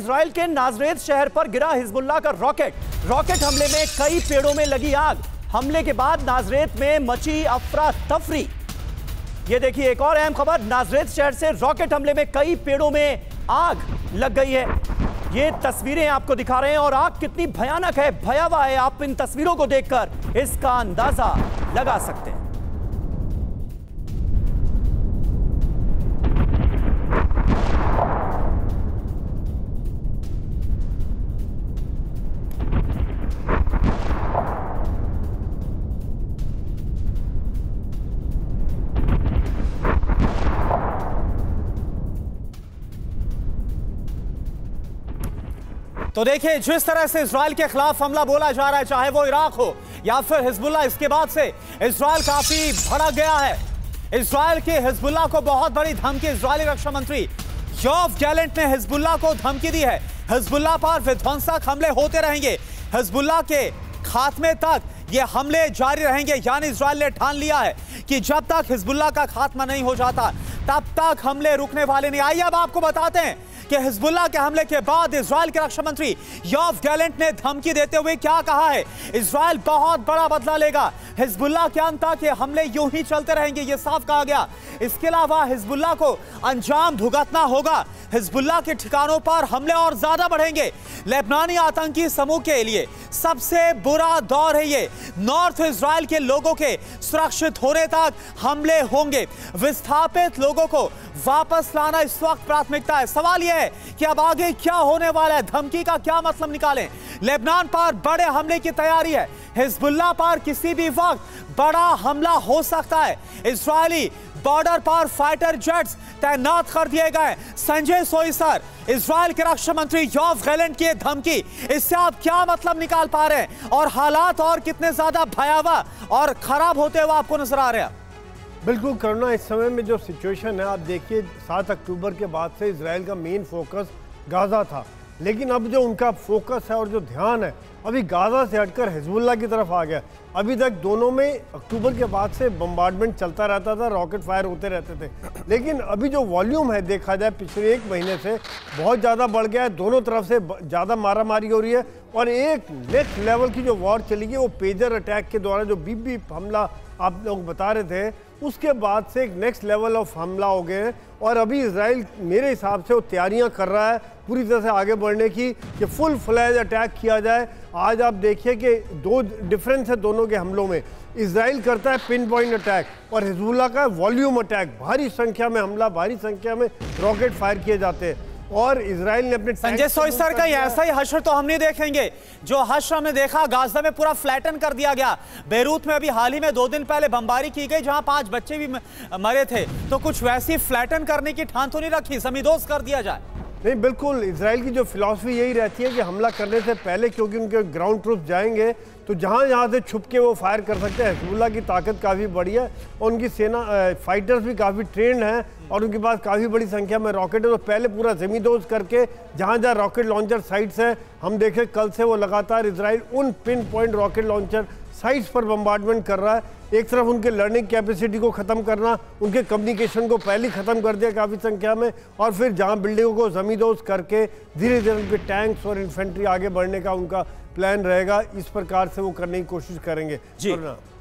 Israel के नाजरेत शहर पर गिरा हिजबुल्लाह का रॉकेट हमले में कई पेड़ों में लगी आग। हमले के बाद नाजरेत में मची अफरा तफरी। ये देखिए एक और अहम खबर, नाजरेत शहर से रॉकेट हमले में कई पेड़ों में आग लग गई है। ये तस्वीरें आपको दिखा रहे हैं और आग कितनी भयानक है, भयावह है, आप इन तस्वीरों को देखकर इसका अंदाजा लगा सकते हैं। तो देखिए जिस तरह से इजराइल के खिलाफ हमला बोला जा रहा है, चाहे वो इराक हो या फिर हिजबुल्लाह, इसके बाद से इजराइल काफी भड़क गया है। इजराइल के हिजबुल्लाह को बहुत बड़ी धमकी इजरायली रक्षा मंत्री योव गैलेंट ने हिजबुल्लाह को धमकी दी है। हिजबुल्लाह पर विध्वंसक हमले होते रहेंगे, हिजबुल्लाह के खात्मे तक ये हमले जारी रहेंगे। यानी इजराइल ने ठान लिया है कि जब तक हिजबुल्लाह का खात्मा नहीं हो जाता तब तक हमले रुकने वाले नहीं। आइए अब आपको बताते हैं कि हिजबुल्लाह के हमले के बाद इजराइल के रक्षा मंत्री योव गैलेंट ने धमकी देते हुए क्या कहा है। इजराइल बहुत बड़ा बदला लेगा, हिजबुल्लाह के अंत तक ये हमले यूं ही चलते रहेंगे, ये साफ कहा गया। इसके अलावा हिजबुल्लाह को अंजाम भुगतना होगा, हिजबुल्लाह के ठिकानों पर हमले और ज्यादा बढ़ेंगे। लेबनानी आतंकी समूह के लिए सबसे बुरा दौर है ये। नॉर्थ इजराइल के लोगों के सुरक्षित होने तक हमले होंगे, विस्थापित लोगों को वापस लाना इस वक्त प्राथमिकता है। सवाल यह है कि अब आगे क्या होने वाला है, धमकी का क्या मतलब निकालें। लेबनान पर बड़े हमले की तैयारी है, हिजबुल्लाह पर किसी भी वक्त बड़ा हमला हो सकता है। इजरायली बॉर्डर पर फाइटर जेट्स तैनात कर दिए गए। संजय सोइसर, इजराइल के रक्षा मंत्री योव गैलेंट की धमकी, इससे आप क्या मतलब निकाल पा रहे हैं और हालात और कितने ज्यादा भयावह और खराब होते हुए आपको नजर आ रहे हैं? बिल्कुल करुणा, इस समय में जो सिचुएशन है आप देखिए 7 अक्टूबर के बाद से इजराइल का मेन फोकस गाज़ा था, लेकिन अब जो उनका फोकस है और जो ध्यान है अभी गाज़ा से हटकर हिजबुल्लाह की तरफ आ गया। अभी तक दोनों में अक्टूबर के बाद से बम्बार्डमेंट चलता रहता था, रॉकेट फायर होते रहते थे, लेकिन अभी जो वॉल्यूम है देखा जाए पिछले 1 महीने से बहुत ज़्यादा बढ़ गया है। दोनों तरफ से ज़्यादा मारामारी हो रही है और एक नेक्स्ट लेवल की जो वॉर चलेगी वो पेजर अटैक के दौरान जो बीबी हमला आप लोग बता रहे थे, उसके बाद से एक नेक्स्ट लेवल ऑफ हमला हो गए हैं। और अभी इजराइल मेरे हिसाब से वो तैयारियां कर रहा है पूरी तरह से आगे बढ़ने की कि फुल फ्लैज अटैक किया जाए। आज आप देखिए कि 2 डिफरेंस है दोनों के हमलों में। इजराइल करता है पिन पॉइंट अटैक और हिजबुल्लाह का वॉल्यूम अटैक, भारी संख्या में हमला, भारी संख्या में रॉकेट फायर किए जाते हैं। और इजराइल ने अपने संजय सोइसर का ऐसा ही हश्र तो हम नहीं देखेंगे जो हश्र हमने देखा गाजा में, पूरा फ्लैटन कर दिया गया। बेरूत में अभी हाल ही में 2 दिन पहले बमबारी की गई जहां 5 बच्चे भी मरे थे, तो कुछ वैसी फ्लैटन करने की ठान तो नहीं रखी, जमींदोज कर दिया जाए? नहीं, बिल्कुल इजराइल की जो फिलॉसफी यही रहती है कि हमला करने से पहले, क्योंकि उनके ग्राउंड ट्रूप्स जाएंगे तो जहाँ से छुप के वो फायर कर सकते हैं। हिजबुल्लाह की ताकत काफ़ी बड़ी है और उनकी सेना फाइटर्स भी काफ़ी ट्रेंड हैं और उनके पास काफ़ी बड़ी संख्या में रॉकेट है। तो पहले पूरा ज़मींदोज करके जहाँ जहाँ रॉकेट लॉन्चर साइट्स हैं, हम देखें कल से वो लगातार इजराइल उन pin point rocket launcher sites पर बम्बार्डमेंट कर रहा है। एक तरफ उनके लर्निंग कैपेसिटी को ख़त्म करना, उनके कम्युनिकेशन को पहले ख़त्म कर दिया काफ़ी संख्या में, और फिर जहां बिल्डिंगों को ज़मींदोज करके धीरे धीरे उनके टैंक्स और इन्फेंट्री आगे बढ़ने का उनका प्लान रहेगा। इस प्रकार से वो करने की कोशिश करेंगे। जी।